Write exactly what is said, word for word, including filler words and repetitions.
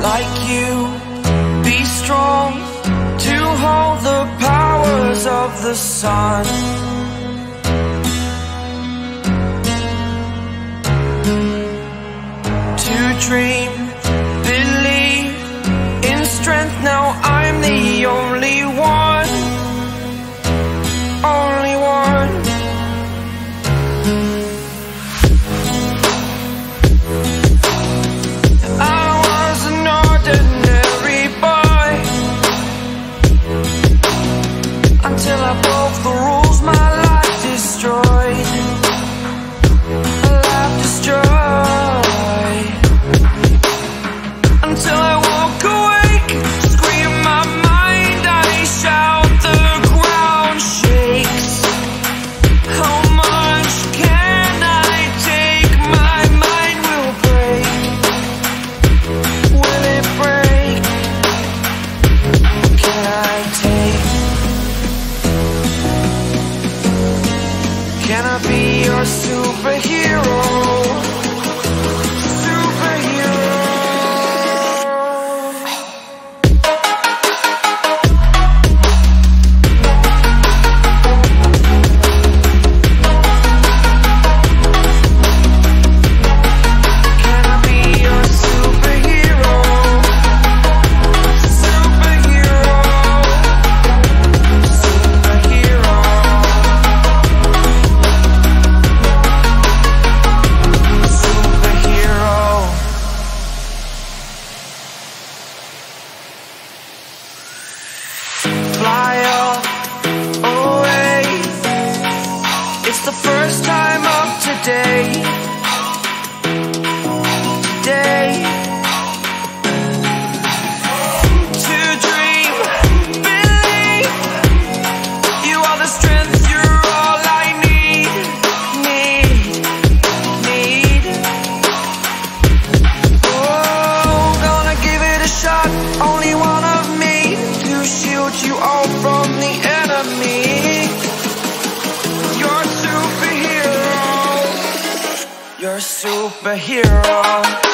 like you, be strong to hold the powers of the sun. To dream, believe in strength, now I'm the only one, only one. I was an ordinary boy until I broke the rules, my life destroyed, a life destroyed. Until I walk awake, scream my mind, I shout, the ground shakes. How much can I take? My mind will break. Will it break? Can I take? Can I be your superhero? Fly up away. It's the first time of today. Today. To dream, believe. You are the strength, you're all I need. Need, need. Oh, gonna give it a shot. Only one of me to shield you all from the enemy. You're a superhero. You're a superhero.